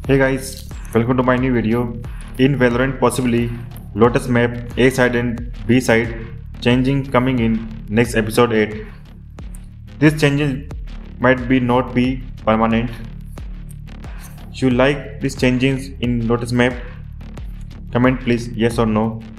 Hey guys, welcome to my new video. In Valorant, possibly Lotus Map A side and B side changing coming in next episode 8. This changes might be not be permanent. You like these changes in Lotus Map? Comment please yes or no.